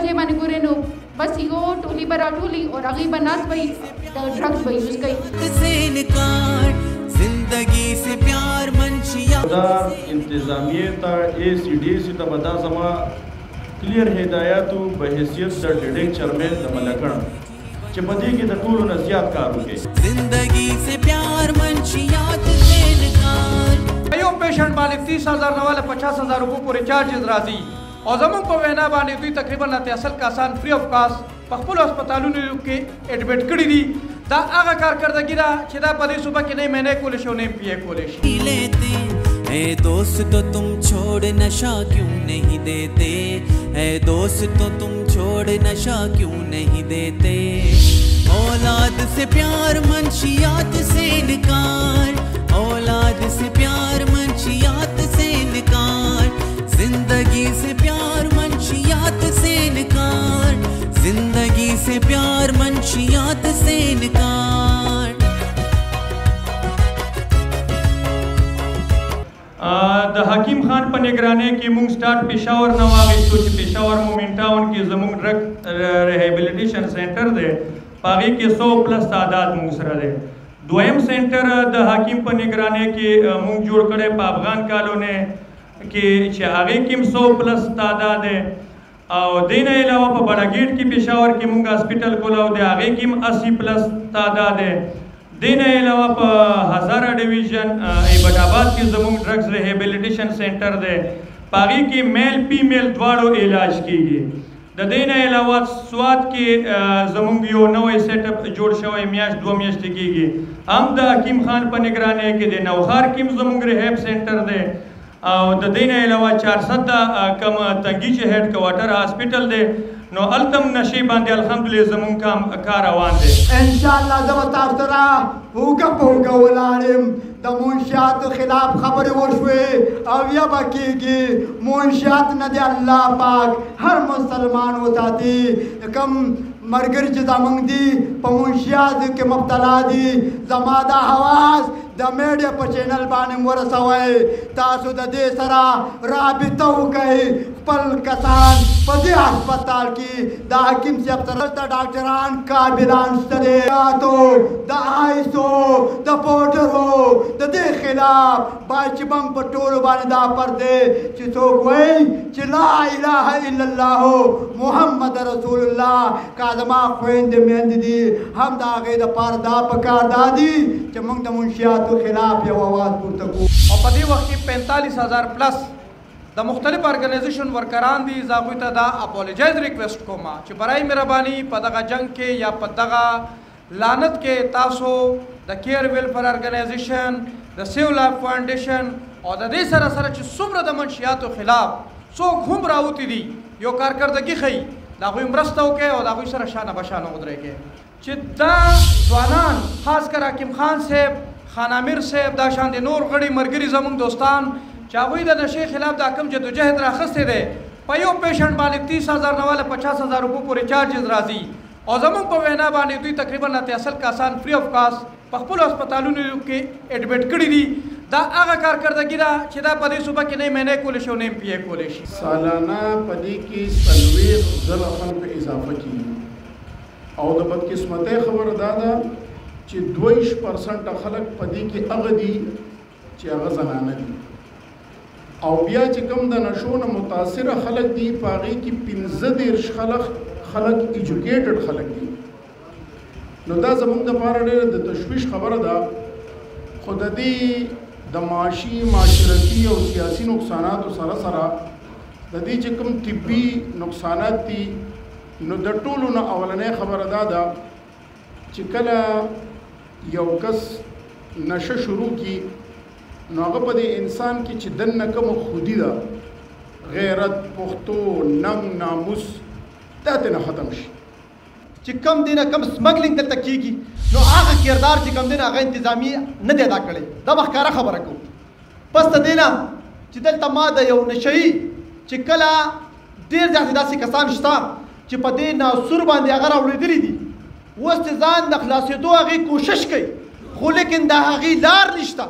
बजे बाने ګورې نو بس یو ټولي به راټولي او هغوی به ناست به د ډرګس به یوز کوي. دا انتظامیه ته ACDC ته به دا زما کلیر هدایاتو به حیثیت د ډیډنګ چیرمین د ملکن چې په دې کې د ټولو نه زیات کار وکړي. یو پیشنټ باندې 30,000 نه والا 50,000 روپو پورې چارجز راځي او زمونږ په وینا باندې دوی تقریبا 80 کسان فری اف کاسټ په خپلو هسپتالونو کې ایډمټ کړي دي. دا هغه کارکردګي ده چې دا په دې صوبه کې نه مینه کولی شي او نه پی کولی شي. اے دوستو تم چھوڑ نشہ کیوں نہیں دیتے, اے دوستو تم چھوڑ نشہ کیوں نہیں دیتے, اولاد سے پیار منشیات سے انکار, اولاد سے پیار منشیات سے انکار, زندگی سے پیار منشیات سے انکار, زندگی سے پیار منشیات سے انکار. د حکیم خان په نگرانی کې مونږ سٹارټ پېښور نه واخیستو چې پېښور مومن ټاون کې زموږ ډرګ ریهیبلیټیشن سینټر دی, په هغې کې 100+ تعداد مونږ سره دی. دویم سینټر د حکیم په نگرانی کې مونږ جوړ کړی په افغان کالونۍ کې چې هغې کې هم 100+ تعداد دی او دې نه علاوه په بډه ګیټ کې پېښور کې مونږ هاسپیټل کولو دی, هغې کې هم 80+ تعداد دی. دې نه علاوه په هزاره ډیویژن ایبټ آباد کې زموږ ډرګس ریهیبلیټیشن سینټر دی, په هغې کې میل فیمیل دواړو علاج کیږي. د دې نه علاوه سوات کې زموږ یو نوی سیټ اپ جوړ شوی, میاشت 2 میاشتې کیږي, هم د حکیم خان په نگرانی کې دی. نوخار کې هم زموږ ریهیب سینټر دی او د دې نه علاوه 400 کم تنګي چې هیډ کوارټر هاسپیټل دی. نو التم نشي باندې الحمدلله زمون کار روان دی. ان شاء الله زه به تاسو سره هوګه پوګه ولاړم. د منشیاتو خلاف خبرې وشوې او یا به کېږي. منشیات نه دی الله پاک هر مسلمان وساتي. کم مرګري چې زمونږ دي په منشیاتو کې مبتلا دي, زما دا حواس د میډیا په چینل باندې ورسوئ. تاسو د دې سره رابطه وکئ. خپل کسان په دې هسپتال کې د حکیم صاحب سره د ډاکټران قابلان شته دي. د آیسو د پوډرو د دې خلاف باید چې موږ په ټولو باندې دا فرض دی چې څوک وایي چې لا اله الا الله محمد رسول الله. که زما خویندې میندې دي هم د هغې دپاره دا پکار دا دي چې موږ د منشیاتو خلاف یو اواز پورته کړو. او په دې وخت کې 45,000+ د مختلف ارګنایزیشن ورکران دي. زه هغوی ته دا اپولوجایز ریکویسټ کوم چې برای مهرباني په دغه جنګ کې یا په دغه لعنت کې تاسو د کیر ویلفیر ارګنایزیشن, د سیو لایف فاونډیشن او د دې سره سره چې څومره د منشیاتو خلاف څوک هم راوتي دي یو کارکردګي ښیي, د هغوی مرسته وکړئ او د هغوی سره شانه بشانه ودرېږئ چې دا ځوانان خاص کر حکیم خان صاحب, خان امیر صاحب, دا شان د نور غړي ملګري زموږ دوستان چې هغوی د نشې خلاف دا کم جدوجهد راخستی دی, په یو پیشنټ باندې 30,000 نه والا 50,000 روپو پورې چارجز راځي او زموږ په وینا باندې دوی تقریبا 80 کسان فری اف کاسټ په خپلو هسپتالونو کې ایډمټ کړي دي. دا هغه کارکردګي ده چې دا په دې صوبه کې نه مینه کولی شي او نه پی کولی شي. سالانه په دې کې 40,000 خلکو اضافه کیږي او د بدقسمتۍ خبره دا ده چې 22% خلک په دې کې هغه دي چې هغه زنانه دي او بیا چې کوم د نشو نه متاثره خلک دي په هغې کې 15 خلک ایجوکیټډ خلک دي. نو دا زموږ دپاره ډېره د تشویش خبره ده, خو د دې د معاشي, معاشرتي او سیاسي نقصاناتو سره سره د دې چې کوم طبي نقصانات دي نو د ټولو نه اولنۍ خبره دا ده چې کله یو کس نشه شروع کی نو هغه په دې انسان کې چې دننه کومه خودي ده, غیرت, پښتو, ننګ, ناموس, دا ترې نه ختم شي. چې کم دی نه کم سمګلینګ دلته کېږي نو هغه کردار چې کم دی نه هغه انتظامي نه دی ادا کړی. دا به ښکاره خبره کوو. پس د دې نه چې دلته ما د یو نشهیي چې کله ډېر زیاتې داسې کسان شته چې په دې ناسور باندې هغه راوړېدلي دي, اوس چې ځان د خلاصېدو هغې کوشش کوي خو لیکن د هغې لار نشته.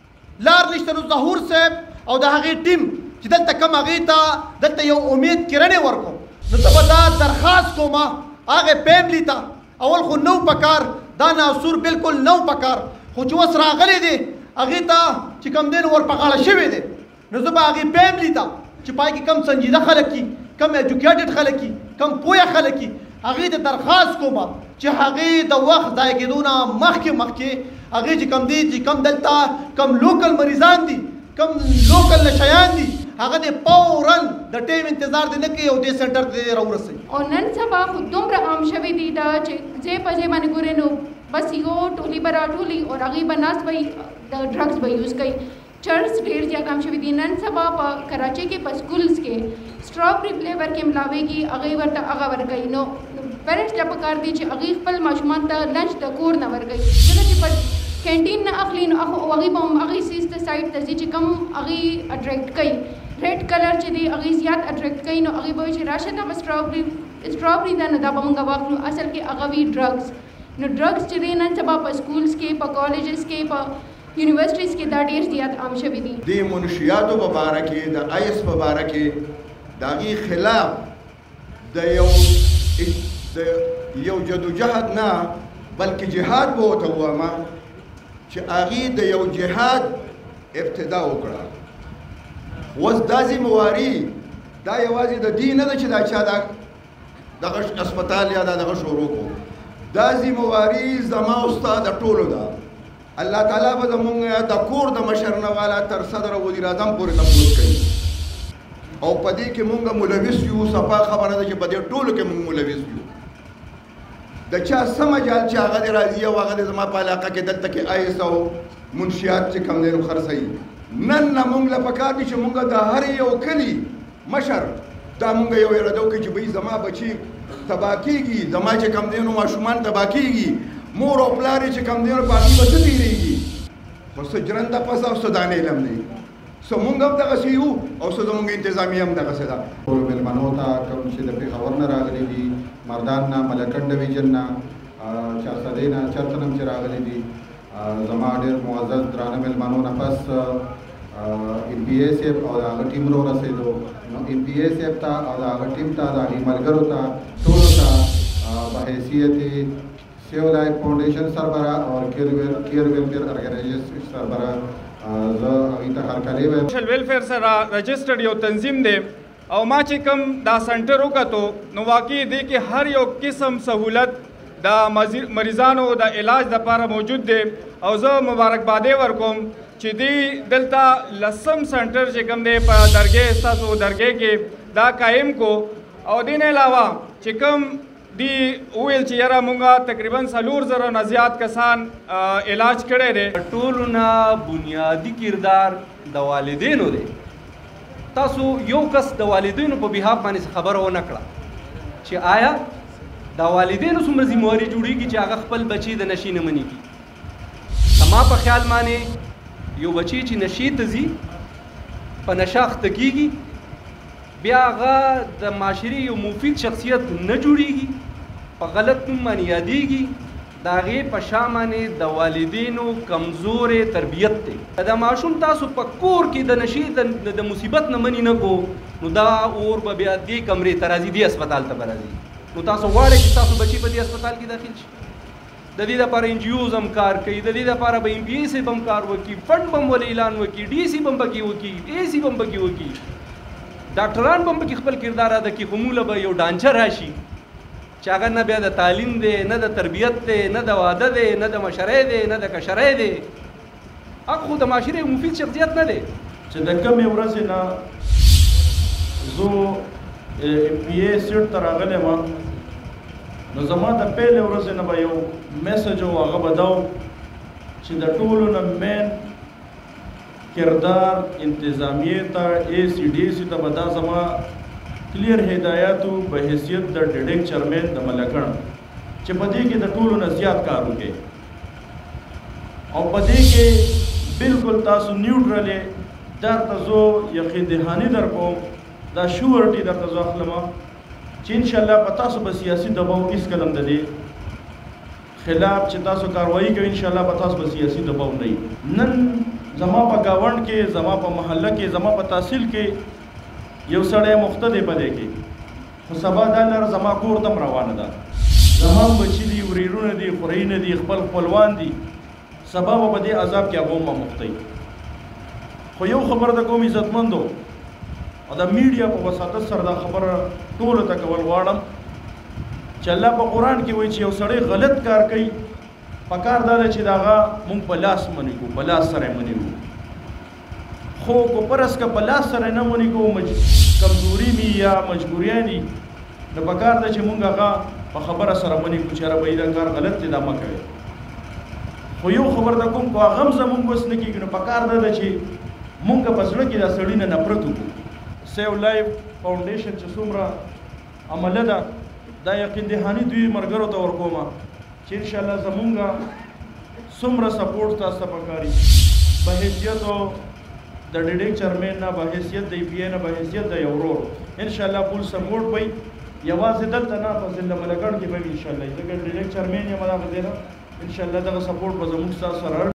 نو ظهور صاحب او د هغې ټیم چې دلته کم هغې ته دلته یو امید کرنې ورکړو, نو ته به دا درخواست کومه هغې فیملي ته اول خو نو پکار دا ناسور بالکل نو پکار خو چې اوس راغلی دی هغې ته چې کوم دی نو ور په غاړه شوی دی نو زه به هغې فیملي ته چې پای کې کم سنجیده خلک دي کم ایجوکیټډ خلک دي کم پوهه خلک دي هغې ته درخواست کومه چې هغې د وخت ضایع کېدو نه مخکې هغې چې کم دی چې کم دلته کم لوکل مریضان دي کم لوکل نشیان دي هغه د فوراً د ټیم انتظار دی نه کوي او دې سنټر ته راورسوي او نن سبا خو دومره عام شوی دی دا چې ځای په ځای باندې ګورې نو بس یو ټولي به راټولي او هغې به ناست وي د ډرګس به یوز کوي چرس ډېر زیات عام شوي دي نن سبا په کراچۍ کې په سکولز کې سټرابري فلیور کې ملاویږي هغې ورته هغه ورکوي نو پیرنټس ته پکار دي چې هغې خپل ماشومان ته لنچ د کور نه ورکوي ځکه چې په کینټین نه اخلي نو هغې به هم هغې سیز ته سایډ ته ځي چې کوم هغې اټریکټ کوي ریډ کلر چې دی هغې زیات اټریکټ کوي نو هغې به وایي چې راشه دا به سټرابري ده نو دا به موږ واخلو اصل کې هغه وي ډرګس نو ډرګس چې دی نن سبا په سکولز کې په کالجز کې په یونیورسټیز کې دا ډېر زیات عام شوي دي د منشیاتو په باره کې د آیس په باره کې د هغې خلاف د یو جدوجهد نه بلکې جهاد به ورته ووایم چې هغې د یو جهاد ابتدا وکړه اوس دا ذمهواري دا یوازې د دې نه ده چې دا چا دغه اسپتال یا دغه شروع کړو دا ذمهواري زما او ستا د ټولو ده الله تعالی به زمونږ د کور د مشر نه والا تر صدر وزیر اعظم پورې تپوس کوي او په دې کې مونږ ملوث یو صفا خبره ده چې په دې ټولو کې مونږ ملوث یو د چا څه مجال چې هغه دې راځي او هغه دې زما په علاقه کې دلته کې آیس او منشیات چې کوم دی نو خرڅوي نن نه مونږ له پکار دي چې مونږ د هر یو کلي مشر دا مونږ یو اراده وکړو چې بهی زما بچي تباه کېږي زما چې کوم دی نو ماشومان تباه کېږي مور او پلار چې کوم دی نو په هغې به څه تېرېږي خو څه جرنده پس او څه دانې علم دی څه مونږ هم دغسې یو او څه زمونږ انتظامیه هم دغسې ده ټولو مېلمنو ته کوم چې د پېښور نه راغلي دي مردان نه ملکنډ ډویژن نه چارسدې نه چرته نه هم چې راغلي دي زما ډېر معزز درانه مېلمنو نه پس MPA صاحب او د هغه ټیم رسېدو نو MPA صاحب ته او د هغه ټیم ته د هغې ملګرو ته ټولو ته په حیثیت سیو لایف فاؤنډیشن سربراہ اور کیئر ویلفیئر ارګنایزیشن سربراہ زه هغې ته هرکلی وایم سوشل ویلفیئر سره رجسټرډ یو تنظیم دی او ما چې کوم دا سنټر وکتو نو واقعي دی کې هر یو قسم سهولت د مریضانو د علاج دپاره موجود دی او زه مبارکبادي ورکوم چې دی دلته لسم سنټر چې کوم دی په درګې ستاسو درګې کې دا قایم کو او دې نه علاوه چې کوم دی ویل چې یاره مونږه تقریبا 4,000 نه زیات کسان علاج کړی دی ټولو نه بنیادي کردار د والدینو دی تاسو یو کس د والدینو په بحاف باندې خبره ونه کړه چې آیا د والدینو څومره ذمهواري جوړېږي چې هغه خپل بچي د نشي نه مني کړي زما په خیال باندې یو بچی چې نشي ته ځي په نشه اخته کېږي بیا هغه د معاشرې یو مفید شخصیت نه جوړېږي په غلط نوم باندې یادېږي د هغې په شا باندې د والدینو کمزورې تربیت دی د ماشوم تاسو په کور کې د نشي د مصیبت نه منې نه کو نو دا اور به بیا دې کمرې ته راځي دې اسپتال ته به راځي نو تاسو غواړئ چې تاسو بچي په دې اسپتال کې داخل شي د دې لپاره NGOs هم کار کوي د دې لپاره به MPA صاحب هم کار وکړي فنډ به هم ولې اعلان وکړي DC به هم پکې وکړي AC به هم پکې وکړي ډاکټران به هم پکې خپل کردار ادا کړي خو موږ له به یو ډانچه راشي چې هغه نه بیا د تعلیم دی نه د تربیت دی نه د واده دی نه د مشرۍ دی نه د کشرۍ دی هغه خو د معاشرې مفید شخصیت نه دی چې د کمې ورځې نه زه MPA سیټ ته راغلی وم نو زما د پیلې ورځې نه به یو میسج و هغه به دا و چې د ټولو نه مین کردار انتظامیې ته ACDC ته به دا زما کلیر هدایاتو په حیثیت د ډیډک چیرمین د ملکن چې په دې کې د ټولو نه زیات کار وکړي او په دې کې بالکل تاسو نیوټرل درته زه یقین دهاني در کوم دا شورټي درته زه اخلم چې انشاءالله په تاسو به سیاسي دباو هیڅ کله هم د دې خلاف چې تاسو کاروایي کوئ انشاءالله په تاسو به سیاسي دباو نه وي نن زما په ګاونډ کې زما په محله کې زما په تحصیل کې یو سړی مخته دی په دې کې خو سبا دا لاره زما کور ته هم روانه ده زما هم بچي دي ورېرونه دي خوريونه دي خپلوان دي سبا به په دې عذاب کې هغه هم مختی خو یو خبر د کوم عزتمندو او د میډیا په وساطت سره دا خبره ټولو ته کول غواړم چې الله په قرآن کې وایي چې یو سړی غلط کار کوي پکار دا ده چې د هغه مونږ په لاس منې کوو په لاس سره یې منې کوو خو که پرس که په لاس سره نه منې کوو کمزوري وي یا مجبوریان دي نو پکار ده چې مونږ هغه په خبره سره منې کوو چې یاره بهی دا کار غلط دی دا مه کوئ خو یو خبر د کوم کو هغه هم زمونږ بس نه کېږي نو پکار ده چې مونږ په زړه کې دا سړي نه نفرت وکړو سیو لایف فاونډیشن چې څومره عمله ده دا یقین دهاني دوی ملګرو ته ورکومه چې انشاءالله زمونږ څومره سپورټ تاسو ته پکاري په حیثیت د ډیډیک چیرمین نه په حیثیت د پی نه په حیثیت د یو ورور انشاءالله فول سپورټ وي یوازې دلته نه په ضلع ملګړ کې به انشاءالله ځکه ډیډیک چیرمین یې مدا غوډه انشاءالله دغه سپورټ به زموږ سره